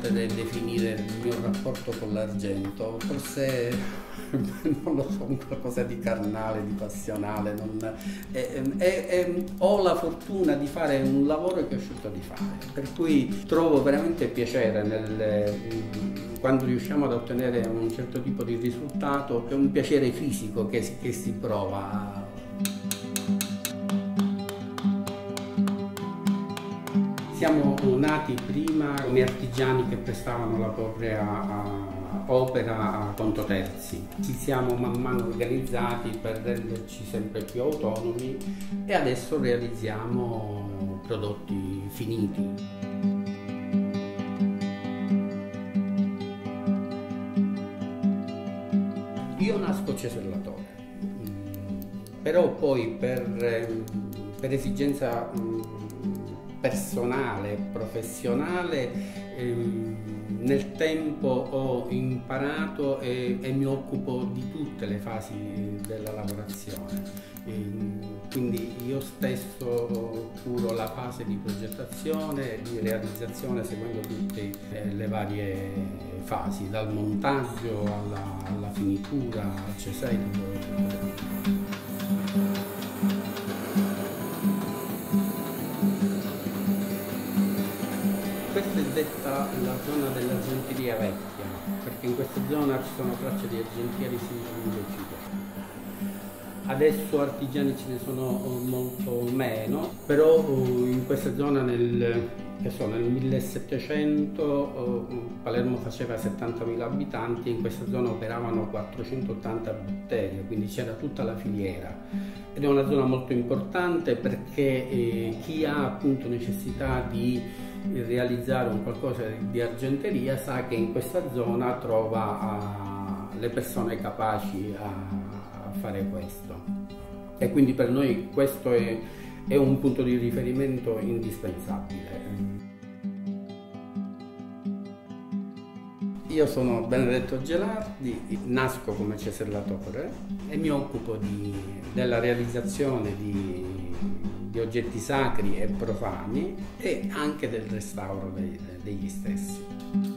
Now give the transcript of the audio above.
potrei definire il mio rapporto con l'argento, forse non lo so, qualcosa di carnale, di passionale. Ho la fortuna di fare un lavoro che ho scelto di fare, per cui trovo veramente piacere quando riusciamo ad ottenere un certo tipo di risultato. È un piacere fisico che si prova. Siamo nati prima come artigiani che prestavano la propria opera a conto terzi. Ci siamo man mano organizzati per renderci sempre più autonomi e adesso realizziamo prodotti finiti. Io nasco cesellatore, però poi per esigenza personale, professionale, nel tempo ho imparato e mi occupo di tutte le fasi della lavorazione. Quindi io stesso curo la fase di progettazione, di realizzazione, seguendo tutte le varie fasi, dal montaggio alla finitura, al cesello. Questa è detta la zona dell'argenteria vecchia, perché in questa zona ci sono tracce di argentieri siderurgici. Adesso artigiani ce ne sono molto meno, però in questa zona nel 1700 Palermo faceva 70.000 abitanti e in questa zona operavano 480 botteghe, quindi c'era tutta la filiera. Ed è una zona molto importante perché chi ha appunto necessità di realizzare un qualcosa di argenteria sa che in questa zona trova le persone capaci a fare questo, e quindi per noi questo è un punto di riferimento indispensabile. Io sono Benedetto Gelardi, nasco come cesellatore e mi occupo della realizzazione di oggetti sacri e profani e anche del restauro degli stessi.